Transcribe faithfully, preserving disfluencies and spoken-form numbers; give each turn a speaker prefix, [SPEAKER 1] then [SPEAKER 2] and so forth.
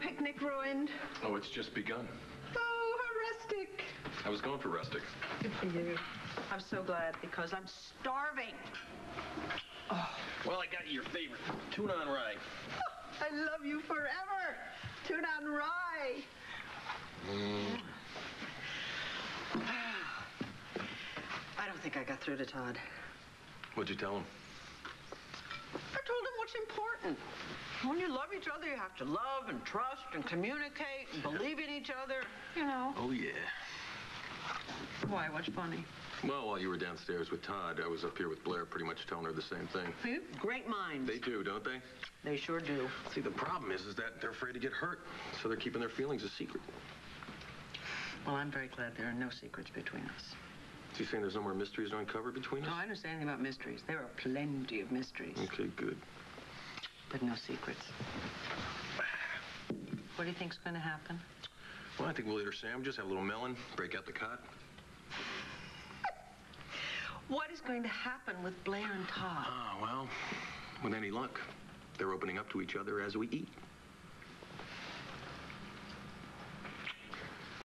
[SPEAKER 1] picnic ruined?
[SPEAKER 2] Oh, it's just begun.
[SPEAKER 1] Oh, how rustic.
[SPEAKER 2] I was going for rustic.
[SPEAKER 1] Good for you. I'm so glad because I'm starving.
[SPEAKER 3] Oh. Well, I got you your favorite, tuna on rye.
[SPEAKER 1] I love you forever. Tuna on rye.
[SPEAKER 3] Mm.
[SPEAKER 1] I don't think I got through to Todd.
[SPEAKER 2] What'd you tell him?
[SPEAKER 1] I told him what's important. When you love each other, you have to love and trust and communicate and believe in each other, you know.
[SPEAKER 2] Oh, yeah.
[SPEAKER 1] Why? What's funny?
[SPEAKER 2] Well, while you were downstairs with Todd, I was up here with Blair pretty much telling her the same thing.
[SPEAKER 1] You have great minds.
[SPEAKER 2] They do, don't they?
[SPEAKER 1] They sure do.
[SPEAKER 2] See, the problem is, is that they're afraid to get hurt, so they're keeping their feelings a secret.
[SPEAKER 1] Well, I'm very glad there are no secrets between us.
[SPEAKER 2] Is he saying there's no more mysteries to uncover between us?
[SPEAKER 1] No, I don't say anything about mysteries. There are plenty of mysteries.
[SPEAKER 2] Okay, good.
[SPEAKER 1] But no secrets. What do you think's going to happen?
[SPEAKER 2] Well, I think we'll eat our sandwiches, have a little melon, break out the cot.
[SPEAKER 1] What is going to happen with Blair and Todd?
[SPEAKER 2] Ah, well, with any luck, they're opening up to each other as we eat.